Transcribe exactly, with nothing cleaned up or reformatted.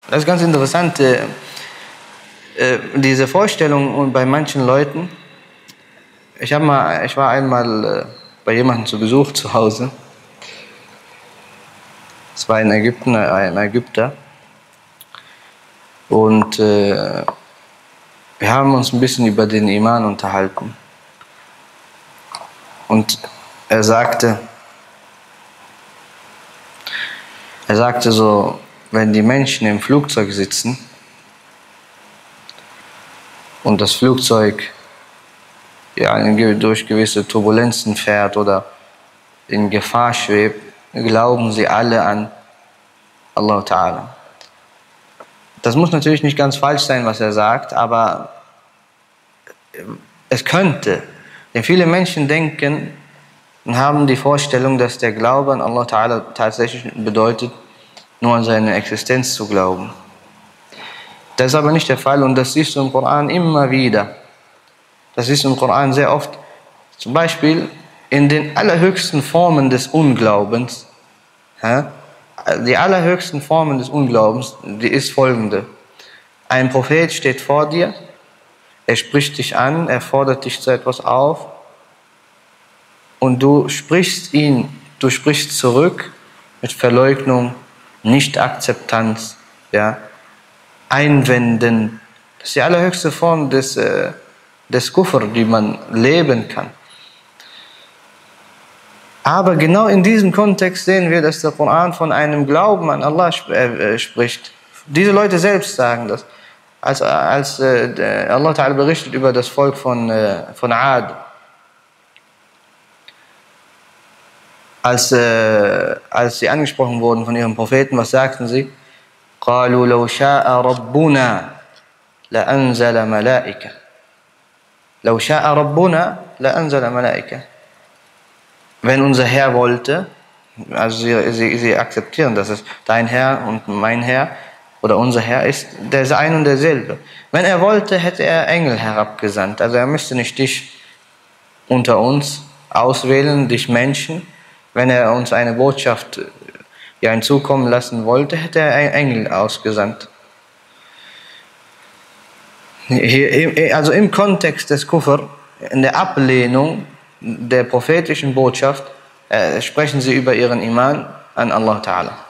Das ist ganz interessant, äh, äh, diese Vorstellung bei manchen Leuten. Ich, hab mal, ich war einmal äh, bei jemandem zu Besuch zu Hause. Es war ein Ägypter, ein Ägypter. Und äh, wir haben uns ein bisschen über den Iman unterhalten. Und er sagte, er sagte so, wenn die Menschen im Flugzeug sitzen und das Flugzeug ja, durch gewisse Turbulenzen fährt oder in Gefahr schwebt, glauben sie alle an Allah Ta'ala. Das muss natürlich nicht ganz falsch sein, was er sagt, aber es könnte. Denn viele Menschen denken und haben die Vorstellung, dass der Glaube an Allah Ta'ala tatsächlich bedeutet, nur an seine Existenz zu glauben. Das ist aber nicht der Fall und das siehst du im Koran immer wieder. Das siehst du im Koran sehr oft. Zum Beispiel in den allerhöchsten Formen des Unglaubens. Die allerhöchsten Formen des Unglaubens, die ist folgende. Ein Prophet steht vor dir, er spricht dich an, er fordert dich zu etwas auf und du sprichst ihn, du sprichst zurück mit Verleugnung, Nicht-Akzeptanz, ja, Einwenden. Das ist die allerhöchste Form des, äh, des Kufr, die man leben kann. Aber genau in diesem Kontext sehen wir, dass der Koran von einem Glauben an Allah sp äh, spricht. Diese Leute selbst sagen das. Als, als äh, Allah Ta'ala berichtet über das Volk von, äh, von Ad. Als, äh, als sie angesprochen wurden von ihrem Propheten, was sagten sie? قالوا لو شاء ربنا لأنزل ملائكة. لو شاء ربنا لأنزل ملائكة. Wenn unser Herr wollte, also sie, sie, sie akzeptieren, dass es dein Herr und mein Herr oder unser Herr ist, der ist ein und derselbe. Wenn er wollte, hätte er Engel herabgesandt. Also er müsste nicht dich unter uns auswählen, dich Menschen. Wenn er uns eine Botschaft ja, hinzukommen lassen wollte, hätte er Engel ausgesandt. Hier, also im Kontext des Kufr, in der Ablehnung der prophetischen Botschaft, äh, sprechen sie über ihren Iman an Allah Ta'ala.